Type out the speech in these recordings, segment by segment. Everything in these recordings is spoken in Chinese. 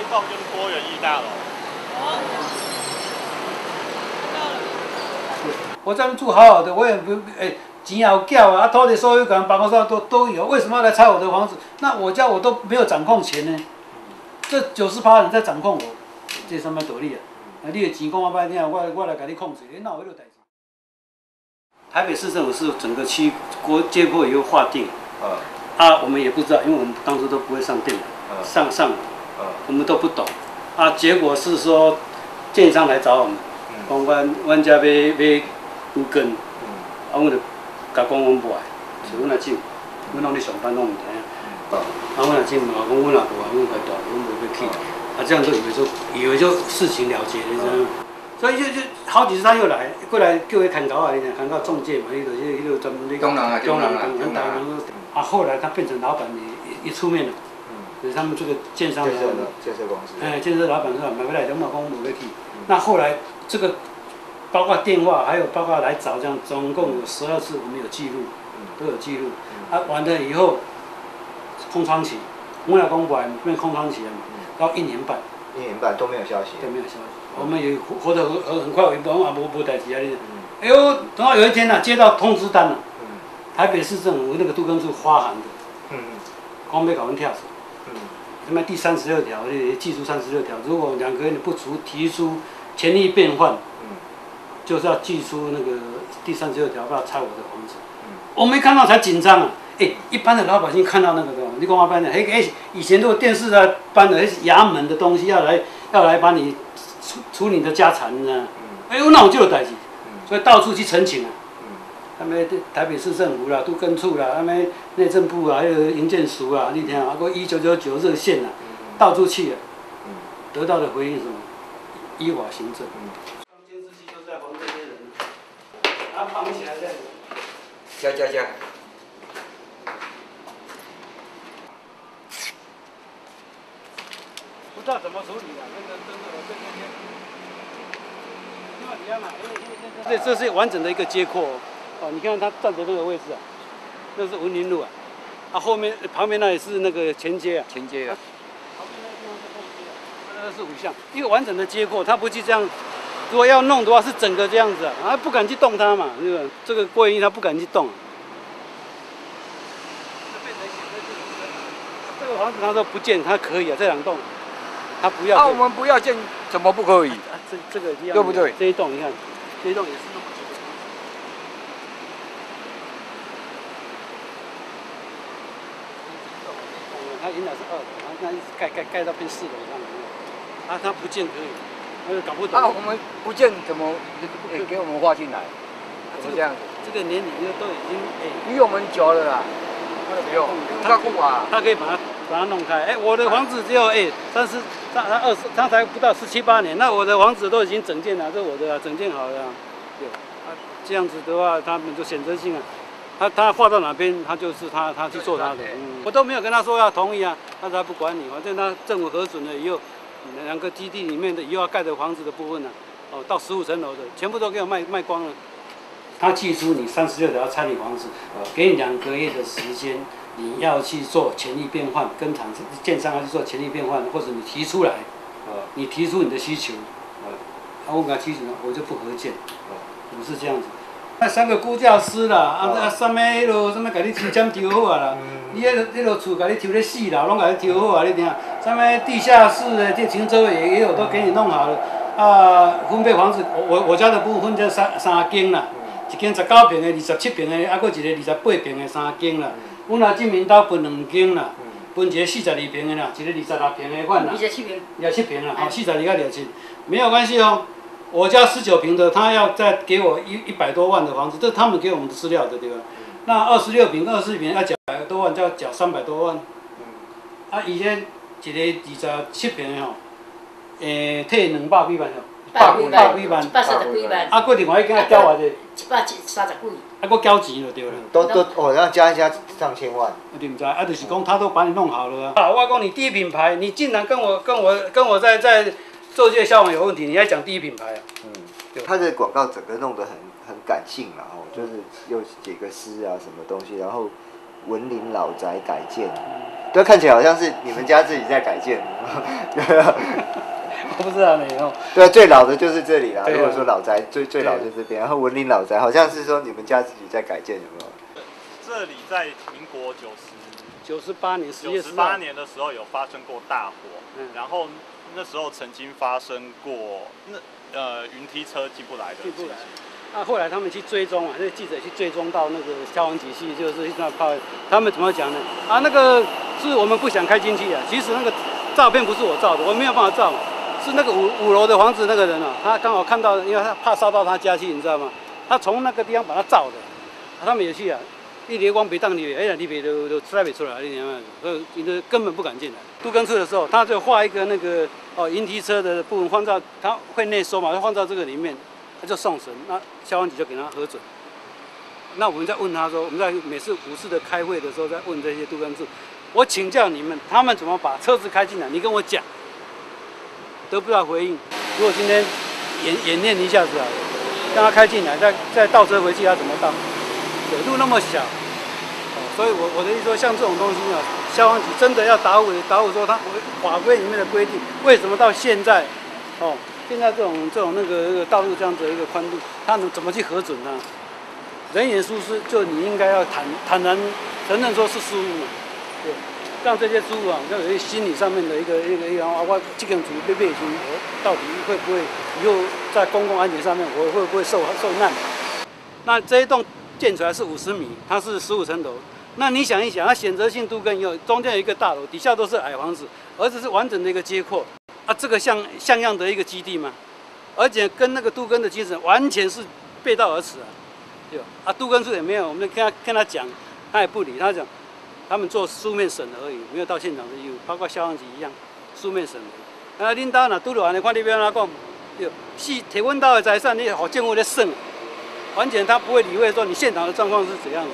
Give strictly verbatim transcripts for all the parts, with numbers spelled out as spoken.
栋就是多元艺大楼。哦。 我这边住好好的，我也不哎。 钱也有缴啊，土地所有权、办公室都都有，为什么要来拆我的房子？那我家我都没有掌控权呢，这九十趴人在掌控我，这什么道理啊？啊，你的钱讲我歹听，我我来给你控制，你哪有迄个代志？台北市政府是整个区国结构以后划定，啊，啊，我们也不知道，因为我们当初都不会上电脑，上上，我们都不懂，啊，结果是说建商来找我们，讲阮阮家要要有根，啊，我就。 甲讲阮不爱，是阮阿舅，阮拢咧上班拢唔知啊。啊，阮阿舅嘛讲阮也无爱，阮快大，阮无要去。啊，这样就以为说，以为就事情了结了，你知道吗？所以就就好几次他又来，过来叫伊砍高啊，你讲砍高中介嘛，迄个迄迄个专门咧。 中人啊，中人啊， 很大人。啊，后来他变成老板，也也出面了。所以他们这个建商。 建设的建设公司。 哎，建设老板是吧？买回来两百公无要去。那后来这个。 包括电话，还有包括来找，这样总共有十二次，我们有记录，都有记录。啊，完了以后，空窗期，我老公完变空窗期了嘛，到一年半。 一年半都没有消息。 都没有消息。我们也活得很很很快，我们也无无代志啊，你。哎呦，等到有一天呢，接到通知单了，台北市政府那个都更处发函的，嗯嗯，讲要搞阮跳槽，嗯，什么第三十六条，技术三十六条，如果两个人不足提出权益变换。 就是要寄出那个第三十六条，不要拆我的房子。嗯、我没看到才紧张啊！哎、欸，一般的老百姓看到那个的，你跟我讲的，哎哎，以前都有电视啊搬的，衙门的东西要来要来把你处处理你的家产呢。哎呦，那我就有代志，所以到处去陈情啊。他们台北市政府啦、都更处啦、他们内政部啊、还有营建署啊，你听啊，还有一九九九热线啊，到处去啊，得到的回应什么？依法行政。 它绑起来再加加加。 不知道怎么处理啊？这个真的，这个这个。这这是完整的一个街廓哦，你看它站的那个位置啊，那是文林路啊，啊后面旁边那也是那个前街啊。 前街啊。 旁边那个地方是后街啊，那是五巷，一个完整的街廓，它不去这样。 如果要弄的话，是整个这样子啊，啊不敢去动它嘛，这个这个郭元义他不敢去动。这个房子他说不建，他可以啊，这两栋，他不要。 啊，我们不要建，怎么不可以？ 啊、这这个一样， 对不对？ 这一栋你看，这一栋也是那么几个。它原来是二楼，然后那一直盖盖盖到变四楼上来，啊，他不建可以。 我搞不懂啊！我们不见怎么给给我们划进来？怎么这样子？ 这个年龄都已经哎， 比我们久了啦。不用，他不啊， 他可以把它把它弄开。哎，我的房子只有哎三十，他他二十，他才不到十七八年，那我的房子都已经整建了，这我的整建好了。对，啊，这样子的话，他们就选择性啊，他他划到哪边，他就是他他去做他的。嗯，我都没有跟他说要同意啊，他才不管你，反正他政府核准了以后。 两个基地里面的以后要盖的房子的部分呢、啊，哦，到十五层楼的，全部都给我卖卖光了。他寄出你三十六条要拆你房子，给你两个月的时间，你要去做权益变换，跟厂建商要去做权益变换，或者你提出来，呃，你提出你的需求，呃，啊，我给他提出来，我就不合建，不是这样子。那三个估价师啦，啊啊，什么迄落什么，给你抽签抽好啊啦，你迄落迄落厝给你抽咧四楼，拢给你抽好啊，你听。 什么地下室的这停车也也有都给你弄好了，啊，分配房子，我我我家的部分就三三间啦，一间十九平的，二十七平的，啊，搁一个二十八平的三间啦。阮阿进明岛分两间啦，分一个四十二平的啦，一个二十六平的款啦。 二十七平。 二十七平啦，好，四十二加二十七，没有关系哦。我家十九平的，他要再给我一一百多万的房子，这是他们给我们的资料的，对吧？那二十六平、二十四平要缴百多万，就要缴三百多万。啊，以前。 一个二十七平的吼，诶，退两百几万吼， 百几百几万， 一百三十几万。 啊，过另外一间交偌济？ 一百三十几。 啊，搁交钱就对了。 都都哦，要加一加上千万。 你唔知，啊，就是讲他都把你弄好了啊。啊，我讲你第一品牌，你竟然跟我跟我跟我在在做这些消防有问题，你还讲第一品牌啊？嗯， 对。他的广告整个弄得很很感性然后就是又写个诗啊什么东西，然后文林老宅改建。 对，看起来好像是你们家自己在改建。对啊， 我不知道你哦。 对啊，最老的就是这里啦。 对啊、 如果说老宅最最老就这边，然后文林老宅好像是说你们家自己在改建，有没有？ 这里在民国九十九十八年十月十八年的时候有发生过大火， 嗯、 然后那时候曾经发生过那呃云梯车进不来的情形。 那、啊、后来他们去追踪啊，那个记者去追踪到那个消防局去，就是那靠他们怎么讲呢？啊，那个是我们不想开进去啊。其实那个照片不是我照的，我没有办法照，是那个五五楼的房子那个人啊，他刚好看到，因为他怕烧到他家去，你知道吗？他从那个地方把它照的，啊、他们也去啊。一连光别当里，哎呀，里边都都出来不出来，你明白？所以你的根本不敢进来。都更次的时候，他就画一个那个哦云梯车的部分放到，他会内收嘛，就放到这个里面，他就送审，那消防局就给他核准。那我们在问他说，我们在每次五次的开会的时候，在问这些都更次，我请教你们，他们怎么把车子开进来？你跟我讲，得不到回应。如果今天演演练一下子啊，让他开进来，再再倒车回去，他怎么倒？对，路那么小，哦，所以我我的意思说，像这种东西啊，消防局真的要打我打我说，他法规里面的规定，为什么到现在，哦，现在这种这种那个那个道路这样子的一个宽度，他能怎么去核准呢？人员疏失，就你应该要坦坦然承认说是失误嘛，对，让这些失误啊，要有一心理上面的一个一个一个啊，我这个主被被刑，我到底会不会以后在公共安全上面，我会不会受受难？那这一栋。建出来是五十米，它是十五层楼。那你想一想，它选择性都更以后，中间有一个大楼，底下都是矮房子，而且是完整的一个街廓啊，这个像像样的一个基地吗？而且跟那个都更的精神完全是背道而驰啊！对吧？啊，都更处也没有，我们跟他跟他讲，他也不理，他讲他们做书面审而已，没有到现场的义务，包括消防局一样，书面审核。啊，领导若拄着安尼，看你要哪讲，对，是摕阮兜的财产，你互政府咧算。完全他不会理会说你现场的状况是怎样的。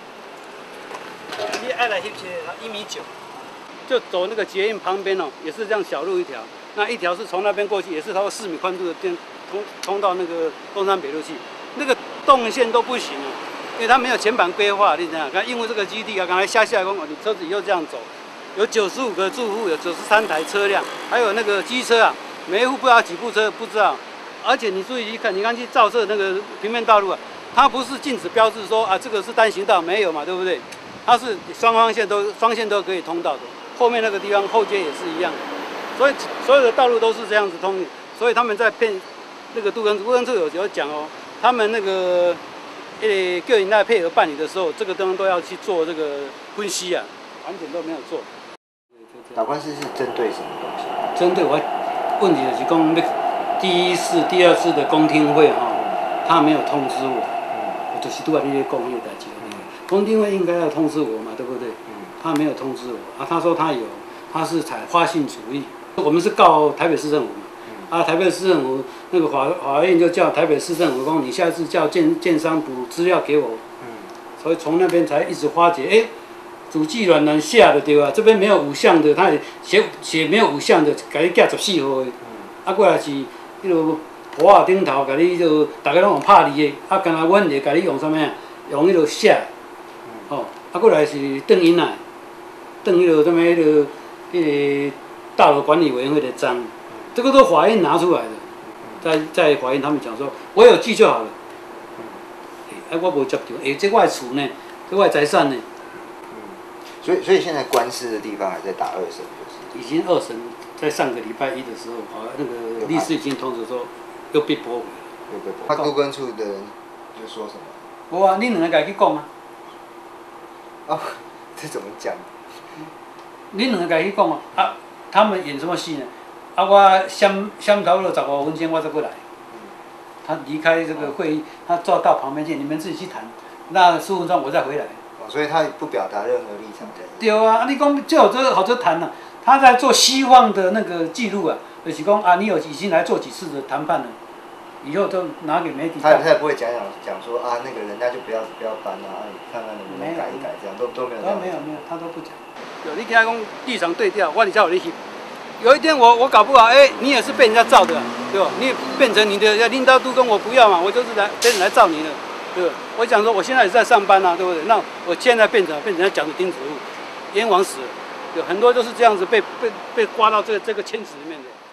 你爱来翕切，一米九，就走那个捷运旁边哦，也是这样小路一条。那一条是从那边过去，也是超过四米宽度的电通通到那个东山北路去，那个动线都不行了，因为他没有前板规划，你知道？因为这个基地啊，刚才下下来讲，你车子以后这样走，有九十五个住户，有九十三台车辆，还有那个机车啊，每一户不知道几部车，不知道。而且你注意一看，你看去照射那个平面道路啊，它不是禁止标志说啊这个是单行道，没有嘛，对不对？它是双方线都双线都可以通道的。后面那个地方后街也是一样的，所以所有的道路都是这样子通的。所以他们在骗那个都更都更处有有讲哦，他们那个呃叫人来配合办理的时候，这个东西都要去做这个分析啊，完全都没有做。 打官司是针对什么东西？ 针对我问题就是讲那。第一次、第二次的公听会哈，他没有通知我，我就是拄啊你咧讲迄个代志。公听会应该要通知我嘛，对不对？他没有通知我啊，他说他有，他是采花信主义。我们是告台北市政府嘛，啊，台北市政府那个法法院就叫台北市政府说，你下次叫建建商补资料给我。所以从那边才一直发觉，哎，主计软软下的对吧？这边没有五项的，他也写写没有五项的，给你寄十四号的，啊，过来是。迄落簿仔顶头，甲你就大家拢用拍字的，啊，干那阮就甲你用啥物啊？用迄落写，哦，啊，过来是邓因来，邓迄落啥物迄落迄个大楼管理委员会的章，这个都法院拿出来的，在在法院他们讲说，我有记就好了。哎，我无接到，哎，这我的厝呢，这我的财产呢。 所以所以现在官司的地方还在打二审，就是。 已经二审。在上个礼拜一的时候，啊，那个律师已经通知说又被驳回了。 又被驳。他都更处的人就说什么？ 无啊，你两个家去讲啊。 哦，这怎么讲？ 你两个家去讲啊，啊，他们演什么戏呢？啊，我相相讨了十五分钟，我再过来。他离开这个会议，他坐到旁边去，你们自己去谈。那十五分钟我再回来。 哦，所以他不表达任何立场在。 对啊，啊，你讲就有这个好这谈了。他在做希望的那个记录啊，就是讲啊，你有已经来做几次的谈判了，以后都拿给媒体看。 他他也不会讲讲讲说啊，那个人家就不要不要搬啊，你看看能不能改一改，这样都都没有。 都没有没有，他都不讲。有你跟他讲立场对调，我你叫我你去。有一天我我搞不好，哎、欸，你也是被人家造的、啊，对吧？你变成你的要领导都跟我不要嘛，我就是来别人来造你的，对吧？我讲说我现在也在上班啊，对不对？那我现在变成变成讲的钉子户，冤枉死了。 有很多都是这样子被被被刮到这个这个圈子里面的。